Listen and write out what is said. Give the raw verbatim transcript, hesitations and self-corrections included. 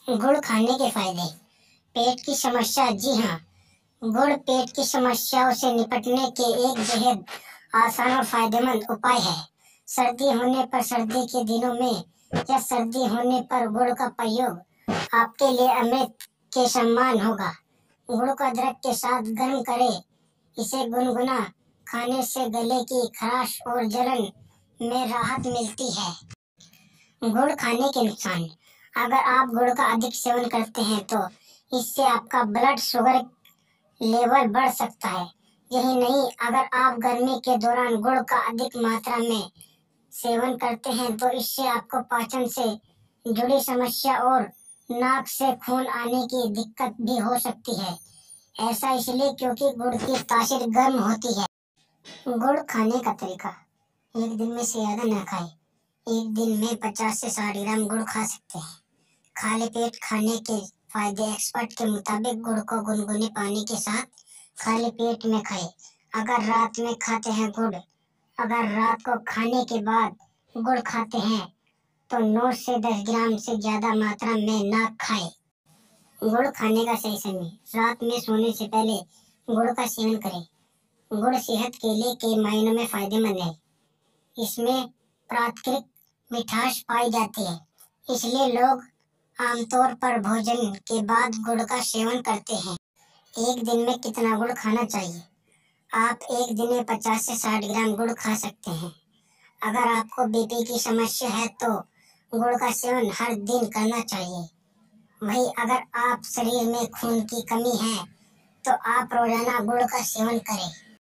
गुड़ खाने के फायदे। पेट की समस्या। जी हाँ, गुड़ पेट की समस्याओं से निपटने के एक बेहद आसान और फायदेमंद उपाय है। सर्दी होने पर सर्दी के दिनों में या सर्दी होने पर गुड़ का प्रयोग आपके लिए अमृत के समान होगा। गुड़ को अदरक के साथ गर्म करें। इसे गुनगुना खाने से गले की खराश और जलन में राहत मिलती है। गुड़ खाने के नुकसान। अगर आप गुड़ का अधिक सेवन करते हैं तो इससे आपका ब्लड शुगर लेवल बढ़ सकता है। यही नहीं, अगर आप गर्मी के दौरान गुड़ का अधिक मात्रा में सेवन करते हैं तो इससे आपको पाचन से जुड़ी समस्या और नाक से खून आने की दिक्कत भी हो सकती है। ऐसा इसलिए क्योंकि गुड़ की तासीर गर्म होती है। गुड़ खाने का तरीका। एक दिन में से ज़्यादा न खाएं। एक दिन में पचास से साठ ग्राम गुड़ खा सकते हैं। खाली पेट खाने के फायदे। एक्सपर्ट के मुताबिक गुड़ को गुनगुने पानी के साथ खाली पेट में खाएं। अगर रात में खाते हैं गुड़ अगर रात को खाने के बाद गुड़ खाते हैं तो नौ से दस ग्राम से ज़्यादा मात्रा में ना खाएं। गुड़ खाने का सही समय। रात में सोने से पहले गुड़ का सेवन करें। गुड़ सेहत के लिए कई मायनों में फायदेमंद है। इसमें प्राकृतिक मिठास पाई जाती है, इसलिए लोग आमतौर पर भोजन के बाद गुड़ का सेवन करते हैं। एक दिन में कितना गुड़ खाना चाहिए? आप एक दिन में पचास से साठ ग्राम गुड़ खा सकते हैं। अगर आपको बीपी की समस्या है तो गुड़ का सेवन हर दिन करना चाहिए। वहीं अगर आप शरीर में खून की कमी है तो आप रोजाना गुड़ का सेवन करें।